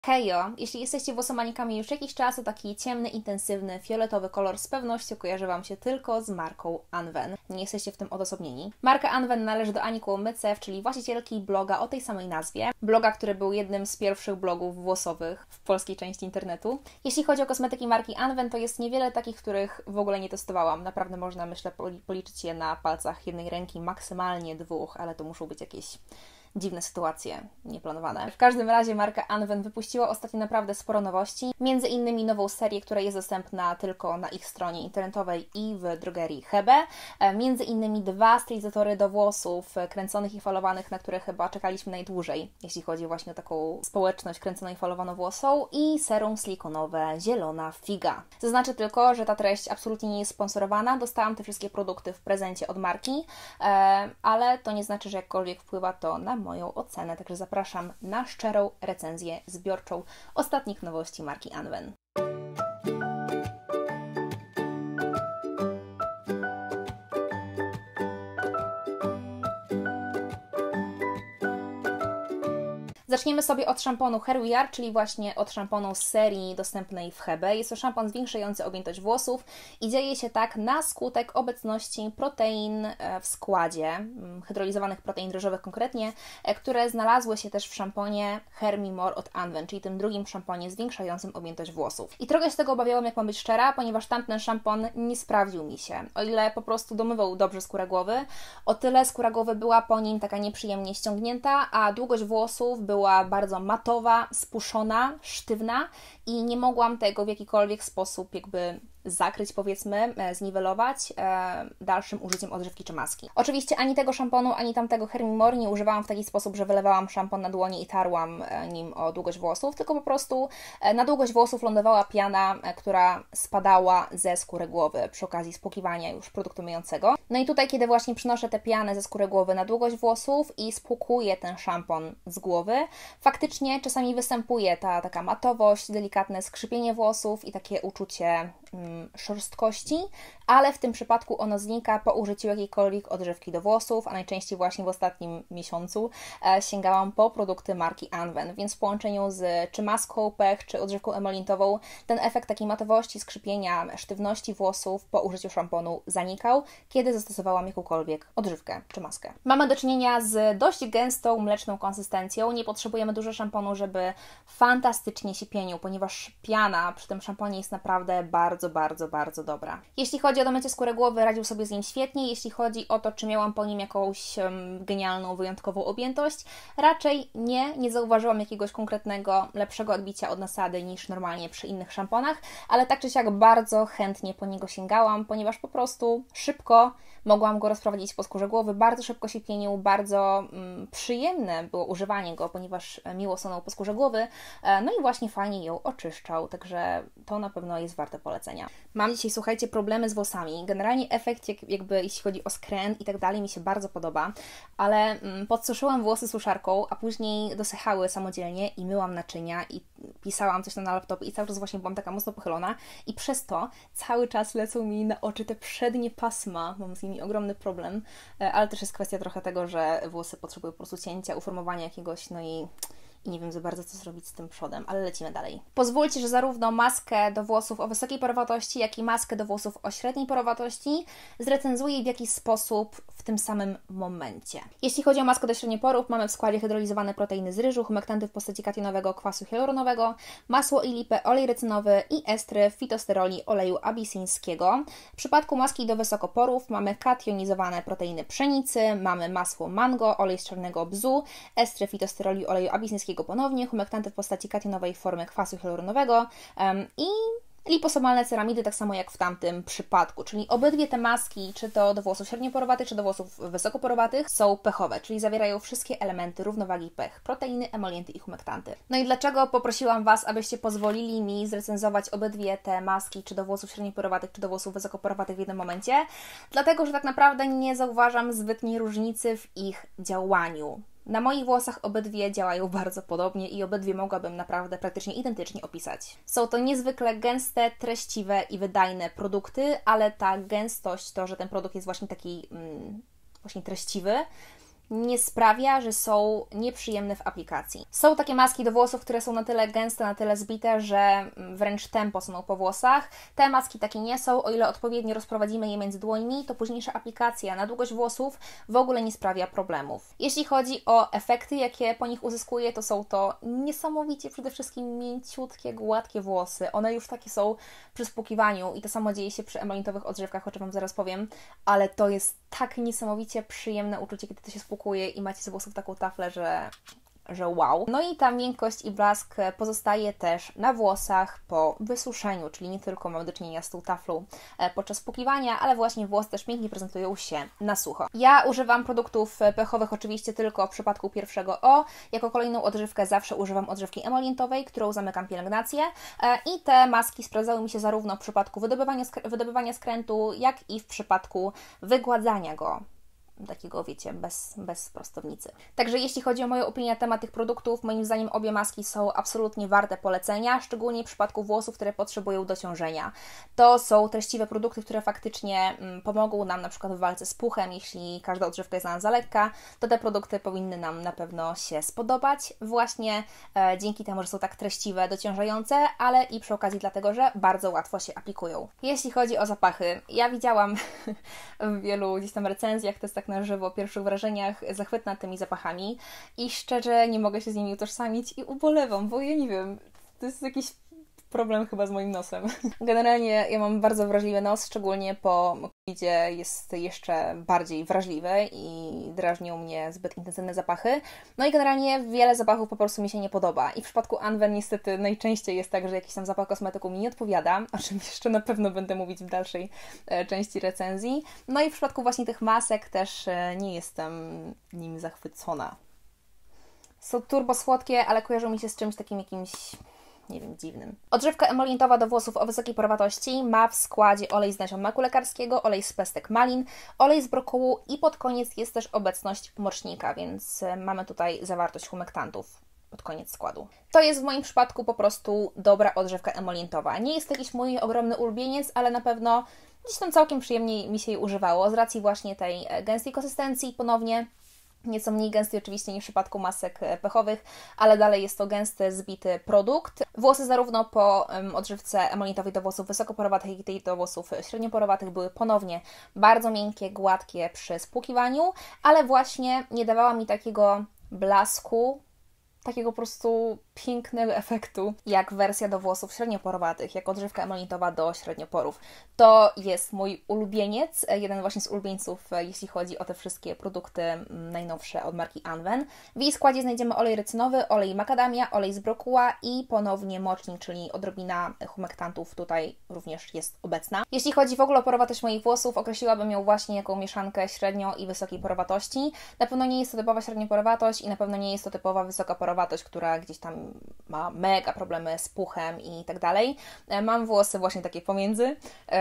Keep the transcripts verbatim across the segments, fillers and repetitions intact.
Hejo, jeśli jesteście włosomanikami już jakiś czas, to taki ciemny, intensywny, fioletowy kolor z pewnością kojarzy Wam się tylko z marką Anwen. Nie jesteście w tym odosobnieni. Marka Anwen należy do Ani Kłomycew, czyli właścicielki bloga o tej samej nazwie. Bloga, który był jednym z pierwszych blogów włosowych w polskiej części internetu. Jeśli chodzi o kosmetyki marki Anwen, to jest niewiele takich, których w ogóle nie testowałam. Naprawdę można, myślę, policzyć je na palcach jednej ręki, maksymalnie dwóch, ale to muszą być jakieś dziwne sytuacje, nieplanowane. W każdym razie marka Anwen wypuściła ostatnio naprawdę sporo nowości, między innymi nową serię, która jest dostępna tylko na ich stronie internetowej i w drogerii Hebe. Między innymi dwa stylizatory do włosów kręconych i falowanych, na które chyba czekaliśmy najdłużej, jeśli chodzi właśnie o taką społeczność kręconą i falowaną włosą, i serum silikonowe Zielona Figa. Zaznaczę tylko, że ta treść absolutnie nie jest sponsorowana. Dostałam te wszystkie produkty w prezencie od marki, ale to nie znaczy, że jakkolwiek wpływa to na moją ocenę, także zapraszam na szczerą recenzję zbiorczą ostatnich nowości marki Anwen. Zaczniemy sobie od szamponu Hair We Are, czyli właśnie od szamponu z serii dostępnej w Hebe. Jest to szampon zwiększający objętość włosów i dzieje się tak na skutek obecności protein w składzie, hydrolizowanych protein drożdżowych konkretnie, które znalazły się też w szamponie Hair Me More od Anwen, czyli tym drugim szamponie zwiększającym objętość włosów. I trochę się tego obawiałam, jak mam być szczera, ponieważ tamten szampon nie sprawdził mi się. O ile po prostu domywał dobrze skórę głowy, o tyle skóra głowy była po nim taka nieprzyjemnie ściągnięta, a długość włosów była była bardzo matowa, spuszczona, sztywna i nie mogłam tego w jakikolwiek sposób jakby zakryć, powiedzmy, zniwelować e, dalszym użyciem odżywki czy maski. Oczywiście ani tego szamponu, ani tamtego Hair Me More nie używałam w taki sposób, że wylewałam szampon na dłonie i tarłam nim o długość włosów, tylko po prostu na długość włosów lądowała piana, która spadała ze skóry głowy przy okazji spłukiwania już produktu myjącego. No i tutaj, kiedy właśnie przynoszę tę pianę ze skóry głowy na długość włosów i spłukuję ten szampon z głowy, faktycznie czasami występuje ta taka matowość, delikatne skrzypienie włosów i takie uczucie szorstkości, ale w tym przypadku ono znika po użyciu jakiejkolwiek odżywki do włosów, a najczęściej właśnie w ostatnim miesiącu e, sięgałam po produkty marki Anwen, więc w połączeniu z czy maską pech, czy odżywką emolintową ten efekt takiej matowości, skrzypienia, sztywności włosów po użyciu szamponu zanikał, kiedy zastosowałam jakąkolwiek odżywkę czy maskę. Mamy do czynienia z dość gęstą, mleczną konsystencją, nie potrzebujemy dużo szamponu, żeby fantastycznie się pienił, ponieważ piana przy tym szamponie jest naprawdę bardzo Bardzo, bardzo, bardzo dobra. Jeśli chodzi o domycie skóry głowy, radził sobie z nim świetnie. Jeśli chodzi o to, czy miałam po nim jakąś um, genialną, wyjątkową objętość, raczej nie, nie zauważyłam jakiegoś konkretnego, lepszego odbicia od nasady niż normalnie przy innych szamponach, ale tak czy siak bardzo chętnie po niego sięgałam, ponieważ po prostu szybko mogłam go rozprowadzić po skórze głowy, bardzo szybko się pienił, bardzo mm, przyjemne było używanie go, ponieważ miło sonął po skórze głowy, e, no i właśnie fajnie ją oczyszczał, także to na pewno jest warte polecenia. Mam dzisiaj, słuchajcie, problemy z włosami. Generalnie efekt, jak, jakby jeśli chodzi o skręt i tak dalej, mi się bardzo podoba, ale mm, podsuszyłam włosy suszarką, a później dosychały samodzielnie i myłam naczynia i pisałam coś tam na laptopie i cały czas właśnie byłam taka mocno pochylona i przez to cały czas lecą mi na oczy te przednie pasma. Mam z nimi ogromny problem, ale też jest kwestia trochę tego, że włosy potrzebują po prostu cięcia, uformowania jakiegoś, no i i nie wiem za bardzo, co zrobić z tym przodem, ale lecimy dalej. Pozwólcie, że zarówno maskę do włosów o wysokiej porowatości, jak i maskę do włosów o średniej porowatości zrecenzuję w jakiś sposób w tym samym momencie. Jeśli chodzi o maskę do średnioporów, mamy w składzie hydrolizowane proteiny z ryżu, humektanty w postaci kationowego kwasu hialuronowego, masło i lipę, olej recynowy i estry fitosteroli oleju abisyńskiego. W przypadku maski do wysokoporów mamy kationizowane proteiny pszenicy, mamy masło mango, olej z czarnego bzu, estry fitosteroli oleju abisyńskiego ponownie, humektanty w postaci kationowej formy kwasu hialuronowego um, i liposomalne ceramidy, tak samo jak w tamtym przypadku, czyli obydwie te maski, czy to do włosów średnioporowatych, czy do włosów wysokoporowatych, są pechowe, czyli zawierają wszystkie elementy równowagi pech, proteiny, emolienty i humektanty. No i dlaczego poprosiłam Was, abyście pozwolili mi zrecenzować obydwie te maski, czy do włosów średnioporowatych, czy do włosów wysokoporowatych w jednym momencie? Dlatego, że tak naprawdę nie zauważam zbytniej różnicy w ich działaniu. Na moich włosach obydwie działają bardzo podobnie i obydwie mogłabym naprawdę praktycznie identycznie opisać. Są to niezwykle gęste, treściwe i wydajne produkty, ale ta gęstość, to, że ten produkt jest właśnie taki mm, właśnie treściwy, nie sprawia, że są nieprzyjemne w aplikacji. Są takie maski do włosów, które są na tyle gęste, na tyle zbite, że wręcz tempo są po włosach. Te maski takie nie są, o ile odpowiednio rozprowadzimy je między dłońmi, to późniejsza aplikacja na długość włosów w ogóle nie sprawia problemów. Jeśli chodzi o efekty, jakie po nich uzyskuję, to są to niesamowicie przede wszystkim mięciutkie, gładkie włosy. One już takie są przy spłukiwaniu i to samo dzieje się przy emolitowych odżywkach, o czym Wam zaraz powiem, ale to jest tak niesamowicie przyjemne uczucie, kiedy to się spłukuje i macie z włosów taką taflę, że że wow. No i ta miękkość i blask pozostaje też na włosach po wysuszeniu, czyli nie tylko mamy do czynienia z tą taflą podczas spłukiwania, ale właśnie włosy też pięknie prezentują się na sucho. Ja używam produktów pechowych oczywiście tylko w przypadku pierwszego O. Jako kolejną odżywkę zawsze używam odżywki emolientowej, którą zamykam pielęgnację i te maski sprawdzały mi się zarówno w przypadku wydobywania, sk wydobywania skrętu, jak i w przypadku wygładzania go. Takiego, wiecie, bez, bez prostownicy. Także jeśli chodzi o moją opinię na temat tych produktów, moim zdaniem obie maski są absolutnie warte polecenia, szczególnie w przypadku włosów, które potrzebują dociążenia. To są treściwe produkty, które faktycznie mm, pomogą nam na przykład w walce z puchem, jeśli każda odżywka jest dla nas za lekka, to te produkty powinny nam na pewno się spodobać, właśnie e, dzięki temu, że są tak treściwe, dociążające, ale i przy okazji dlatego, że bardzo łatwo się aplikują. Jeśli chodzi o zapachy, ja widziałam w wielu gdzieś tam recenzjach, to jest tak na żywo, pierwszych wrażeniach zachwytna tymi zapachami i szczerze nie mogę się z nimi utożsamić i ubolewam, bo ja nie wiem, to jest jakiś problem chyba z moim nosem. Generalnie ja mam bardzo wrażliwy nos, szczególnie po covidzie jest jeszcze bardziej wrażliwy i drażnią mnie zbyt intensywne zapachy. No i generalnie wiele zapachów po prostu mi się nie podoba. I w przypadku Anwen niestety najczęściej jest tak, że jakiś tam zapach kosmetyku mi nie odpowiada, o czym jeszcze na pewno będę mówić w dalszej e, części recenzji. No i w przypadku właśnie tych masek też e, nie jestem nim zachwycona. Są turbo słodkie, ale kojarzą mi się z czymś takim jakimś... nie wiem, dziwnym. Odżywka emolientowa do włosów o wysokiej porowatości ma w składzie olej z nasion maku lekarskiego, olej z pestek malin, olej z brokułu i pod koniec jest też obecność mocznika, więc mamy tutaj zawartość humektantów pod koniec składu. To jest w moim przypadku po prostu dobra odżywka emolientowa. Nie jest to jakiś mój ogromny ulubieniec, ale na pewno gdzieś tam całkiem przyjemnie mi się jej używało, z racji właśnie tej gęstej konsystencji ponownie. Nieco mniej gęsty oczywiście niż w przypadku masek pechowych, ale dalej jest to gęsty, zbity produkt. Włosy zarówno po um, odżywce emolientowej do włosów wysokoporowatych, jak i tej do włosów średnioporowatych były ponownie bardzo miękkie, gładkie przy spłukiwaniu, ale właśnie nie dawała mi takiego blasku, takiego po prostu pięknego efektu, jak wersja do włosów średnioporowatych, jak odżywka emolientowa do średnioporów. To jest mój ulubieniec, jeden właśnie z ulubieńców, jeśli chodzi o te wszystkie produkty najnowsze od marki Anwen. W jej składzie znajdziemy olej rycynowy, olej makadamia, olej z brokuła i ponownie mocznik, czyli odrobina humektantów tutaj również jest obecna. Jeśli chodzi w ogóle o porowatość moich włosów, określiłabym ją właśnie jako mieszankę średnio i wysokiej porowatości. Na pewno nie jest to typowa średnioporowatość i na pewno nie jest to typowa wysoka porowatość, która gdzieś tam ma mega problemy z puchem i tak dalej. Mam włosy właśnie takie pomiędzy,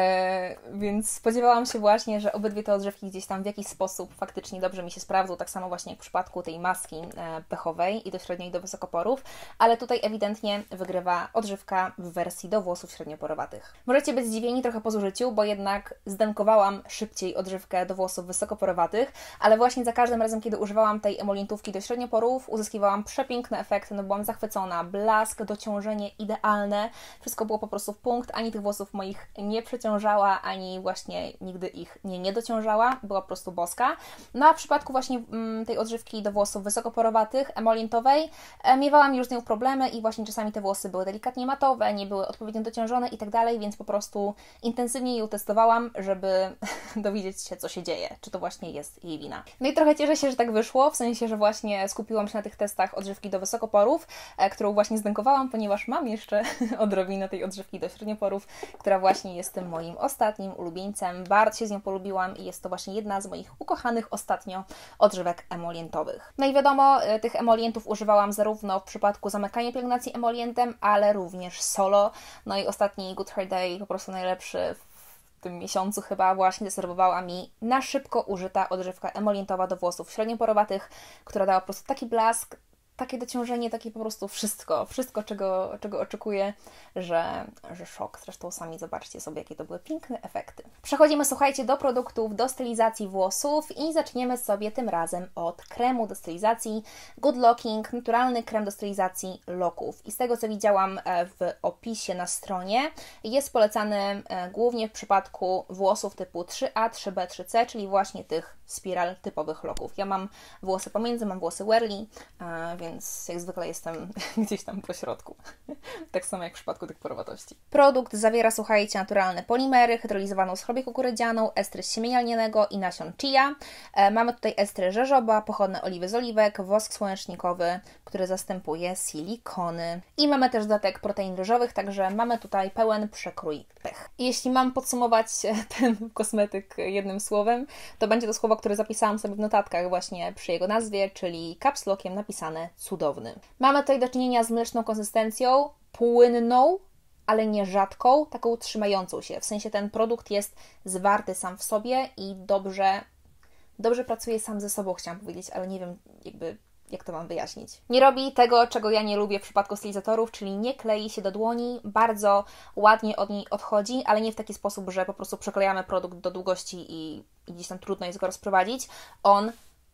e, więc spodziewałam się właśnie, że obydwie te odżywki gdzieś tam w jakiś sposób faktycznie dobrze mi się sprawdzą, tak samo właśnie jak w przypadku tej maski e, pechowej i do średnio i do wysokoporów, ale tutaj ewidentnie wygrywa odżywka w wersji do włosów średnioporowatych. Możecie być zdziwieni trochę po zużyciu, bo jednak zdenkowałam szybciej odżywkę do włosów wysokoporowatych, ale właśnie za każdym razem, kiedy używałam tej emolientówki do średnioporów, uzyskiwałam przepiękne efekty, no byłam zachwycona, blask, dociążenie idealne, wszystko było po prostu w punkt, ani tych włosów moich nie przeciążała, ani właśnie nigdy ich nie, nie dociążała, była po prostu boska. No a w przypadku właśnie mm, tej odżywki do włosów wysokoporowatych, emolientowej, e, miewałam już z nią problemy i właśnie czasami te włosy były delikatnie matowe, nie były odpowiednio dociążone i tak dalej, więc po prostu intensywnie ją testowałam, żeby dowiedzieć się, co się dzieje, czy to właśnie jest jej wina. No i trochę cieszę się, że tak wyszło, w sensie, że właśnie skupiłam się na tych testach odżywki do wysokoporów, e, którą właśnie zdenkowałam, ponieważ mam jeszcze odrobinę tej odżywki do średnioporów, która właśnie jest tym moim ostatnim ulubieńcem. Bardzo się z nią polubiłam i jest to właśnie jedna z moich ukochanych ostatnio odżywek emolientowych. No i wiadomo, e, tych emolientów używałam zarówno w przypadku zamykania pielęgnacji emolientem, ale również solo. No i ostatni Good Hair Day, po prostu najlepszy w tym miesiącu chyba, właśnie zaserwowała mi na szybko użyta odżywka emolientowa do włosów średnioporowatych, która dała po prostu taki blask, takie dociążenie, takie po prostu wszystko, wszystko czego, czego oczekuję, że, że szok. Zresztą sami zobaczcie sobie, jakie to były piękne efekty. Przechodzimy, słuchajcie, do produktów do stylizacji włosów i zaczniemy sobie tym razem od kremu do stylizacji Good Locking, naturalny krem do stylizacji loków. I z tego, co widziałam w opisie na stronie, jest polecany głównie w przypadku włosów typu trzy A, trzy B, trzy C, czyli właśnie tych spiral typowych loków. Ja mam włosy pomiędzy, mam włosy whirly, więc jak zwykle jestem gdzieś tam po środku. Tak samo jak w przypadku tych porowatości. Produkt zawiera, słuchajcie, naturalne polimery, hydrolizowaną schrobię kukurydzianą, estry z siemienia lnianego i nasion chia. Mamy tutaj estry rzeżoba, pochodne oliwy z oliwek, wosk słonecznikowy, który zastępuje silikony. I mamy też dodatek protein ryżowych, także mamy tutaj pełen przekrój pech. Jeśli mam podsumować ten kosmetyk jednym słowem, to będzie to słowo, które zapisałam sobie w notatkach właśnie przy jego nazwie, czyli caps lockiem napisane cudowny. Mamy tutaj do czynienia z mleczną konsystencją, płynną, ale nie rzadką, taką trzymającą się. W sensie ten produkt jest zwarty sam w sobie i dobrze, dobrze pracuje sam ze sobą, chciałam powiedzieć, ale nie wiem jakby jak to mam wyjaśnić. Nie robi tego, czego ja nie lubię w przypadku stylizatorów, czyli nie klei się do dłoni, bardzo ładnie od niej odchodzi, ale nie w taki sposób, że po prostu przeklejamy produkt do długości i, i gdzieś tam trudno jest go rozprowadzić. On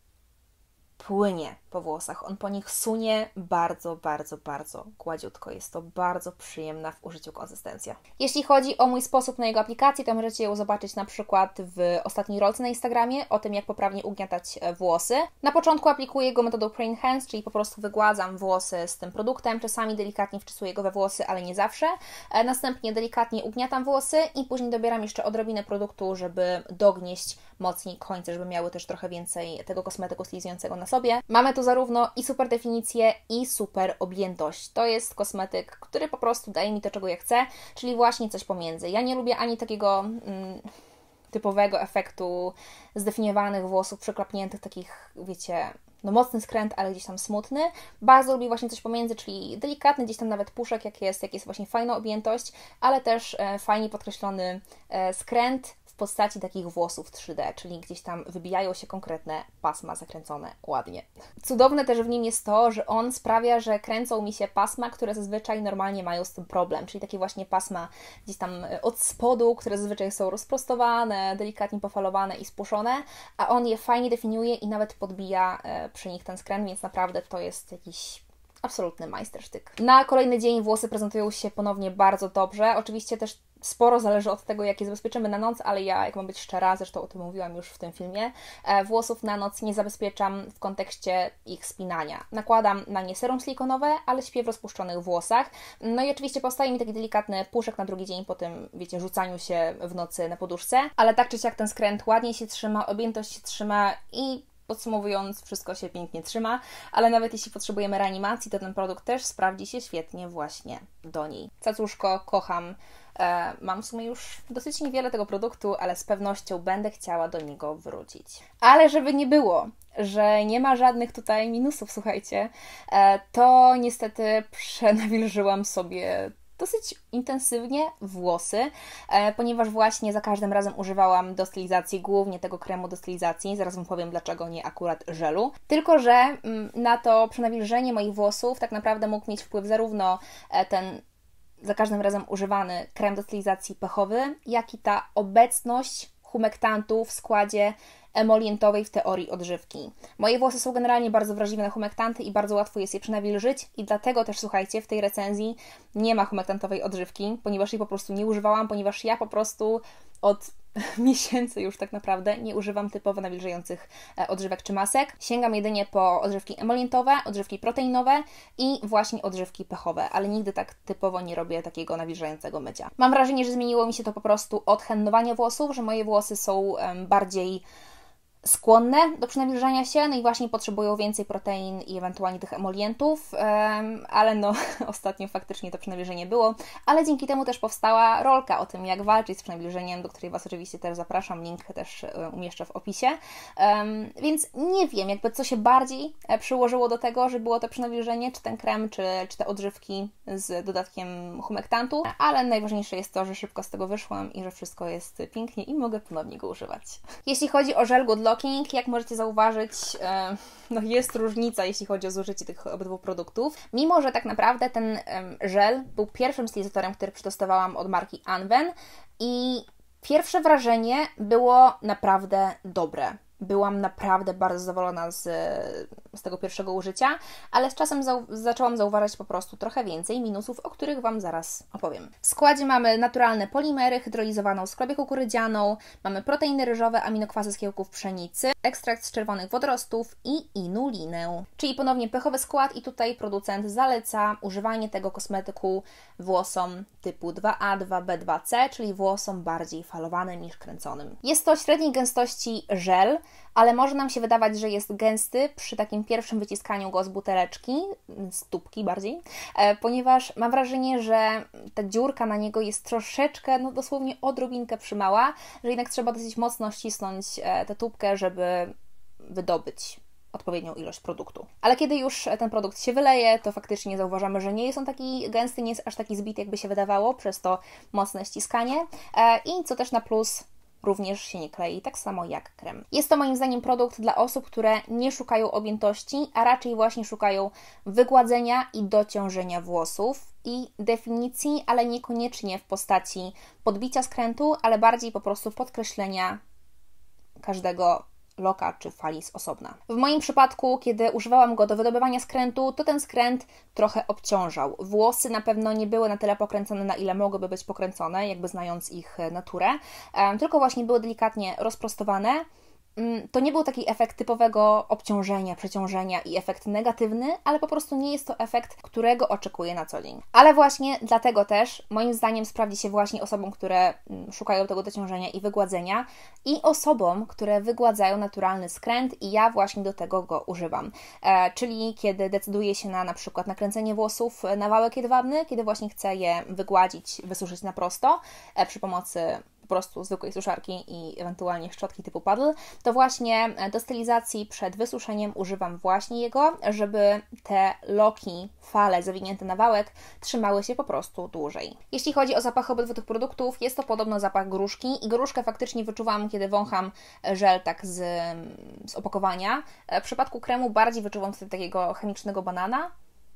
płynie po włosach, on po nich sunie bardzo, bardzo, bardzo gładziutko. Jest to bardzo przyjemna w użyciu konsystencja. Jeśli chodzi o mój sposób na jego aplikację, to możecie ją zobaczyć na przykład w ostatniej rolce na Instagramie, o tym, jak poprawnie ugniatać włosy. Na początku aplikuję go metodą pre-enhance, czyli po prostu wygładzam włosy z tym produktem, czasami delikatnie wczysuję go we włosy, ale nie zawsze. Następnie delikatnie ugniatam włosy i później dobieram jeszcze odrobinę produktu, żeby dognieść mocniej końce, żeby miały też trochę więcej tego kosmetyku stylizującego na sobie. Mamy tu zarówno i super definicję, i super objętość. To jest kosmetyk, który po prostu daje mi to, czego ja chcę, czyli właśnie coś pomiędzy. Ja nie lubię ani takiego mm, typowego efektu zdefiniowanych włosów, przeklapniętych, takich, wiecie, no mocny skręt, ale gdzieś tam smutny. Bardzo lubię właśnie coś pomiędzy, czyli delikatny, gdzieś tam nawet puszek, jak jest, jak jest właśnie fajna objętość, ale też e, fajnie podkreślony e, skręt w postaci takich włosów trzy D, czyli gdzieś tam wybijają się konkretne pasma zakręcone ładnie. Cudowne też w nim jest to, że on sprawia, że kręcą mi się pasma, które zazwyczaj normalnie mają z tym problem, czyli takie właśnie pasma gdzieś tam od spodu, które zazwyczaj są rozprostowane, delikatnie pofalowane i spuszone, a on je fajnie definiuje i nawet podbija przy nich ten skręt, więc naprawdę to jest jakiś absolutny majstersztyk. Na kolejny dzień włosy prezentują się ponownie bardzo dobrze. Oczywiście też sporo zależy od tego, jak je zabezpieczymy na noc, ale ja, jak mam być szczera, zresztą o tym mówiłam już w tym filmie, włosów na noc nie zabezpieczam w kontekście ich spinania. Nakładam na nie serum silikonowe, ale śpię w rozpuszczonych włosach. No i oczywiście powstaje mi taki delikatny puszek na drugi dzień po tym, wiecie, rzucaniu się w nocy na poduszce, ale tak czy siak ten skręt ładnie się trzyma, objętość się trzyma i podsumowując, wszystko się pięknie trzyma, ale nawet jeśli potrzebujemy reanimacji, to ten produkt też sprawdzi się świetnie właśnie do niej. Cacuszko, kocham. E, mam w sumie już dosyć niewiele tego produktu, ale z pewnością będę chciała do niego wrócić. Ale żeby nie było, że nie ma żadnych tutaj minusów, słuchajcie, e, to niestety przenawilżyłam sobie dosyć intensywnie włosy, e, ponieważ właśnie za każdym razem używałam do stylizacji głównie tego kremu do stylizacji, zaraz Wam powiem dlaczego nie akurat żelu, tylko że mm, na to przenawilżenie moich włosów tak naprawdę mógł mieć wpływ zarówno e, ten za każdym razem używany krem do stylizacji pechowy, jak i ta obecność humektantu w składzie emolientowej w teorii odżywki. Moje włosy są generalnie bardzo wrażliwe na humektanty i bardzo łatwo jest je przynawilżyć i dlatego też, słuchajcie, w tej recenzji nie ma humektantowej odżywki, ponieważ jej po prostu nie używałam, ponieważ ja po prostu od miesięcy już tak naprawdę nie używam typowo nawilżających odżywek czy masek. Sięgam jedynie po odżywki emolientowe, odżywki proteinowe i właśnie odżywki pechowe, ale nigdy tak typowo nie robię takiego nawilżającego mycia. Mam wrażenie, że zmieniło mi się to po prostu od hennowania włosów, że moje włosy są um, bardziej skłonne do przynawilżania się, no i właśnie potrzebują więcej protein i ewentualnie tych emolientów, um, ale no ostatnio faktycznie to przynawilżenie było, ale dzięki temu też powstała rolka o tym, jak walczyć z przynawilżeniem, do której Was oczywiście też zapraszam, link też umieszczę w opisie, um, więc nie wiem jakby co się bardziej przyłożyło do tego, że było to przynawilżenie, czy ten krem, czy, czy te odżywki z dodatkiem humektantu, ale najważniejsze jest to, że szybko z tego wyszłam i że wszystko jest pięknie i mogę ponownie go używać. Jeśli chodzi o żel Good Locking, Locking, jak możecie zauważyć, e, no jest różnica, jeśli chodzi o zużycie tych obydwu produktów. Mimo że tak naprawdę ten żel był pierwszym stylizatorem, który przetestowałam od marki Anwen i pierwsze wrażenie było naprawdę dobre. Byłam naprawdę bardzo zadowolona z, z tego pierwszego użycia, ale z czasem zau zaczęłam zauważać po prostu trochę więcej minusów, o których Wam zaraz opowiem. W składzie mamy naturalne polimery, hydrolizowaną skrobię kukurydzianą, mamy proteiny ryżowe, aminokwasy z kiełków pszenicy, ekstrakt z czerwonych wodorostów i inulinę. Czyli ponownie pechowy skład i tutaj producent zaleca używanie tego kosmetyku włosom typu dwa A, dwa B, dwa C, czyli włosom bardziej falowanym niż kręconym. Jest to średniej gęstości żel, ale może nam się wydawać, że jest gęsty przy takim pierwszym wyciskaniu go z buteleczki, z tubki bardziej, e, ponieważ mam wrażenie, że ta dziurka na niego jest troszeczkę, no dosłownie odrobinkę przymała, że jednak trzeba dosyć mocno ścisnąć e, tę tubkę, żeby wydobyć odpowiednią ilość produktu. Ale kiedy już ten produkt się wyleje, to faktycznie zauważamy, że nie jest on taki gęsty, nie jest aż taki zbity, jakby się wydawało, przez to mocne ściskanie e, i co też na plus, również się nie klei, tak samo jak krem. Jest to moim zdaniem produkt dla osób, które nie szukają objętości, a raczej właśnie szukają wygładzenia i dociążenia włosów i definicji, ale niekoniecznie w postaci podbicia skrętu, ale bardziej po prostu podkreślenia każdego loka czy fali z osobna. W moim przypadku, kiedy używałam go do wydobywania skrętu, to ten skręt trochę obciążał. Włosy na pewno nie były na tyle pokręcone, na ile mogłyby być pokręcone, jakby znając ich naturę, tylko właśnie były delikatnie rozprostowane. To nie był taki efekt typowego obciążenia, przeciążenia i efekt negatywny, ale po prostu nie jest to efekt, którego oczekuję na co dzień. Ale właśnie dlatego też, moim zdaniem, sprawdzi się właśnie osobom, które szukają tego dociążenia i wygładzenia i osobom, które wygładzają naturalny skręt i ja właśnie do tego go używam. E, czyli kiedy decyduję się na na przykład nakręcenie włosów na wałek jedwabny, kiedy właśnie chcę je wygładzić, wysuszyć na prosto e, przy pomocy po prostu zwykłej suszarki i ewentualnie szczotki typu paddle, to właśnie do stylizacji przed wysuszeniem używam właśnie jego, żeby te loki, fale zawinięte na wałek trzymały się po prostu dłużej. Jeśli chodzi o zapach obydwu tych produktów, jest to podobno zapach gruszki i gruszkę faktycznie wyczuwam, kiedy wącham żel tak z, z opakowania. W przypadku kremu bardziej wyczuwam wtedy takiego chemicznego banana.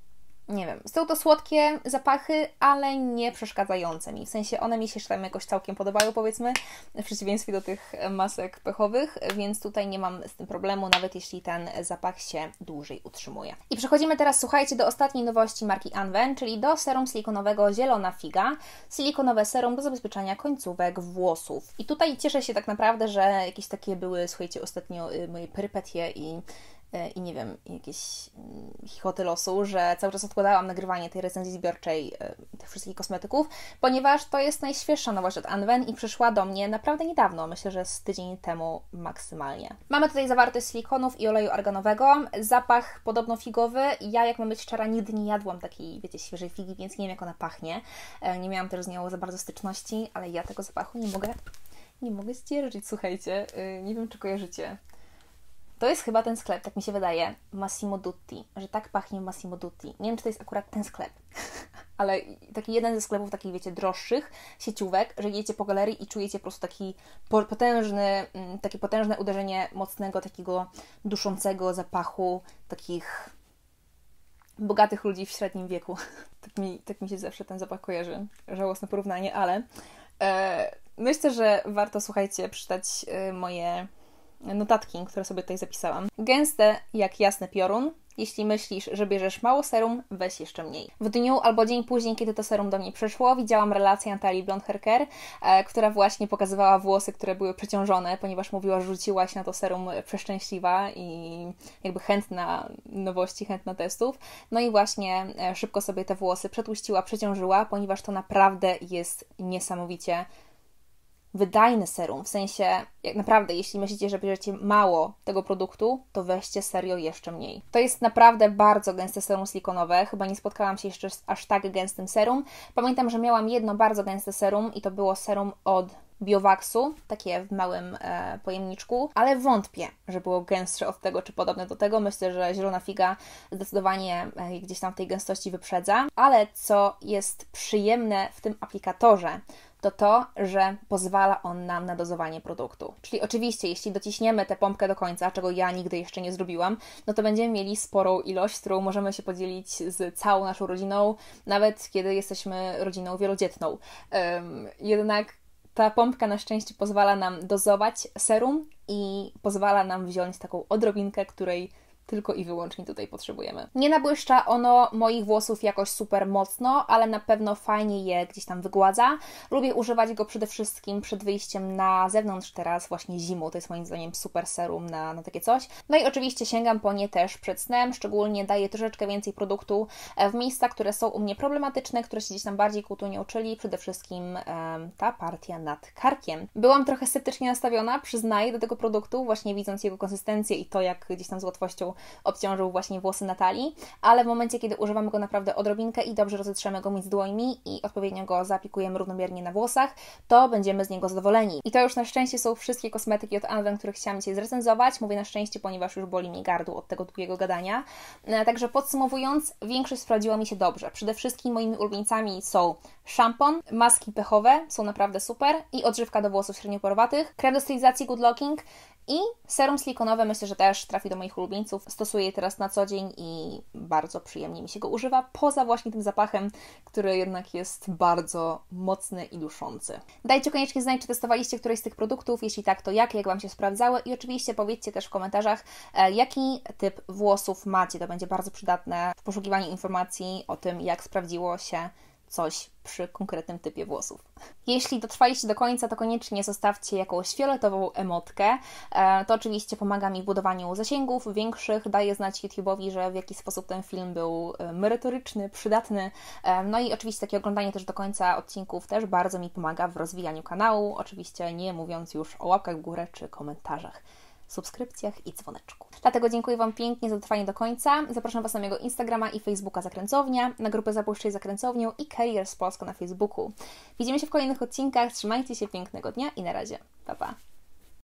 Nie wiem, są to słodkie zapachy, ale nie przeszkadzające mi. W sensie one mi się tam jakoś całkiem podobają, powiedzmy, w przeciwieństwie do tych masek pechowych, więc tutaj nie mam z tym problemu, nawet jeśli ten zapach się dłużej utrzymuje. I przechodzimy teraz, słuchajcie, do ostatniej nowości marki Anwen, czyli do serum silikonowego Zielona Figa. Silikonowe serum do zabezpieczania końcówek włosów. I tutaj cieszę się tak naprawdę, że jakieś takie były, słuchajcie, ostatnio moje perypetie i i nie wiem, jakieś chichoty losu, że cały czas odkładałam nagrywanie tej recenzji zbiorczej tych wszystkich kosmetyków, ponieważ to jest najświeższa nowość od Anwen i przyszła do mnie naprawdę niedawno, myślę, że z tydzień temu maksymalnie. Mamy tutaj zawartość silikonów i oleju arganowego, zapach podobno figowy. Ja, jak mam być szczera, nigdy nie jadłam takiej, wiecie, świeżej figi, więc nie wiem, jak ona pachnie. Nie miałam też z nią za bardzo styczności, ale ja tego zapachu nie mogę, nie mogę zdzierżyć, słuchajcie. Nie wiem, czy kojarzycie. To jest chyba ten sklep, tak mi się wydaje, Massimo Dutti, że tak pachnie Massimo Dutti. Nie wiem, czy to jest akurat ten sklep, ale taki jeden ze sklepów takich, wiecie, droższych sieciówek, że jedziecie po galerii i czujecie po prostu taki potężny, takie potężne uderzenie mocnego, takiego duszącego zapachu, takich bogatych ludzi w średnim wieku. Tak mi, tak mi się zawsze ten zapach kojarzy. Żałosne porównanie, ale e, myślę, że warto, słuchajcie, przeczytać e, moje notatki, które sobie tutaj zapisałam. Gęste jak jasny piorun. Jeśli myślisz, że bierzesz mało serum, weź jeszcze mniej. W dniu albo dzień później, kiedy to serum do mnie przyszło, widziałam relację Natalii Blond Hair Care, e, która właśnie pokazywała włosy, które były przeciążone, ponieważ mówiła, że rzuciła się na to serum przeszczęśliwa i jakby chętna nowości, chętna testów. No i właśnie e, szybko sobie te włosy przetłuściła, przeciążyła, ponieważ to naprawdę jest niesamowicie wydajny serum, w sensie, jak naprawdę, jeśli myślicie, że bierzecie mało tego produktu, to weźcie serio jeszcze mniej. To jest naprawdę bardzo gęste serum silikonowe, chyba nie spotkałam się jeszcze z aż tak gęstym serum. Pamiętam, że miałam jedno bardzo gęste serum i to było serum od Biowaxu, takie w małym e, pojemniczku, ale wątpię, że było gęstsze od tego, czy podobne do tego. Myślę, że Zielona Figa zdecydowanie e, gdzieś tam w tej gęstości wyprzedza, ale co jest przyjemne w tym aplikatorze, to to, że pozwala on nam na dozowanie produktu. Czyli oczywiście, jeśli dociśniemy tę pompkę do końca, czego ja nigdy jeszcze nie zrobiłam, no to będziemy mieli sporą ilość, którą możemy się podzielić z całą naszą rodziną, nawet kiedy jesteśmy rodziną wielodzietną. Um, jednak ta pompka na szczęście pozwala nam dozować serum i pozwala nam wziąć taką odrobinkę, której tylko i wyłącznie tutaj potrzebujemy. Nie nabłyszcza ono moich włosów jakoś super mocno, ale na pewno fajnie je gdzieś tam wygładza. Lubię używać go przede wszystkim przed wyjściem na zewnątrz teraz, właśnie zimą. To jest moim zdaniem super serum na, na takie coś. No i oczywiście sięgam po nie też przed snem, szczególnie daję troszeczkę więcej produktu w miejsca, które są u mnie problematyczne, które się gdzieś tam bardziej kutują, czyli przede wszystkim um, ta partia nad karkiem. Byłam trochę sceptycznie nastawiona, przyznaję, do tego produktu, właśnie widząc jego konsystencję i to, jak gdzieś tam z łatwością obciążył właśnie włosy Natalii, ale w momencie, kiedy używamy go naprawdę odrobinkę i dobrze rozetrzemy go między dłońmi i odpowiednio go zaaplikujemy równomiernie na włosach, to będziemy z niego zadowoleni. I to już na szczęście są wszystkie kosmetyki od Anwen, które chciałam dzisiaj zrecenzować. Mówię na szczęście, ponieważ już boli mnie gardło od tego długiego gadania. Także podsumowując, większość sprawdziła mi się dobrze. Przede wszystkim moimi ulubieńcami są szampon, maski pechowe, są naprawdę super i odżywka do włosów średnioporowatych, krem do stylizacji Good Looking i serum silikonowe, myślę, że też trafi do moich ulubieńców. Stosuję je teraz na co dzień i bardzo przyjemnie mi się go używa, poza właśnie tym zapachem, który jednak jest bardzo mocny i duszący. Dajcie koniecznie znać, czy testowaliście któryś z tych produktów, jeśli tak, to jak, jak Wam się sprawdzały i oczywiście powiedzcie też w komentarzach, jaki typ włosów macie. To będzie bardzo przydatne w poszukiwaniu informacji o tym, jak sprawdziło się coś przy konkretnym typie włosów. Jeśli dotrwaliście do końca, to koniecznie zostawcie jakąś fioletową emotkę. To oczywiście pomaga mi w budowaniu zasięgów większych, daje znać YouTube'owi, że w jakiś sposób ten film był merytoryczny, przydatny. No i oczywiście takie oglądanie też do końca odcinków też bardzo mi pomaga w rozwijaniu kanału, oczywiście nie mówiąc już o łapkach w górę czy komentarzach, subskrypcjach i dzwoneczku. Dlatego dziękuję Wam pięknie za dotrwanie do końca. Zapraszam Was na mojego Instagrama i Facebooka Zakręcownia, na grupę Zabłyszczej Zakręcownią i Careers Polska na Facebooku. Widzimy się w kolejnych odcinkach. Trzymajcie się, pięknego dnia i na razie. Pa, pa.